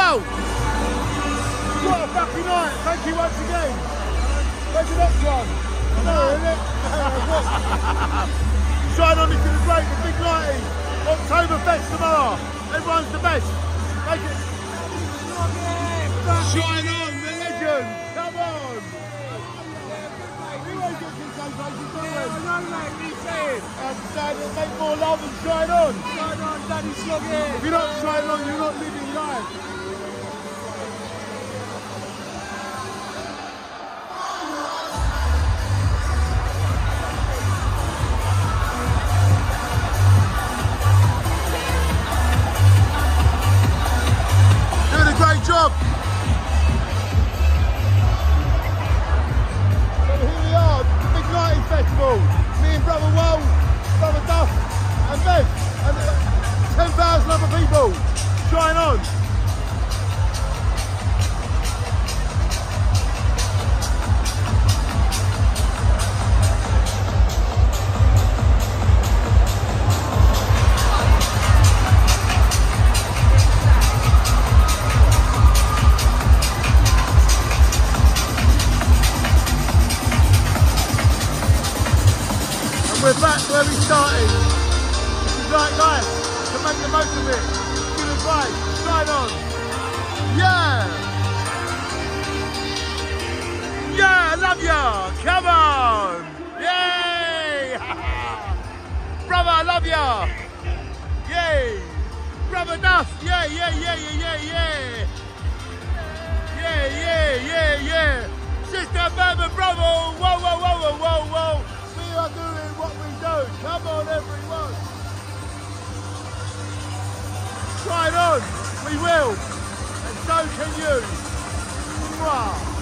well. What a happy night. Thank you once again. Where's the next one? No, isn't it? Shine On is going to break the big 90. Oktoberfest tomorrow. Everyone's the best. Make it. Shine On, the legend. Come on. You ain't got to say places, do you? I know, mate. Keep saying. And Dad, make more love and shine on. Shine on, Daddy Sloggy. If you're not shining on, you're not living life. Doing a great job. So here we are, the Big 90 Festival. Me and Brother Will, Brother Duff, and Meg, and 10,000 other people. Shine on. We're back where we started. This is like life, to make the most of it. Good advice, shine on. Yeah! Yeah, I love ya! Come on! Yay! Brother, I love ya! Yay! Brother Duff, yeah, yeah, yeah, yeah, yeah, yeah! Yeah, yeah, yeah, yeah! Sister, brother, brother, whoa, whoa, whoa, whoa, whoa, whoa! We are doing what we do. Come on, everyone. Shine on. We will. And so can you. Mwah.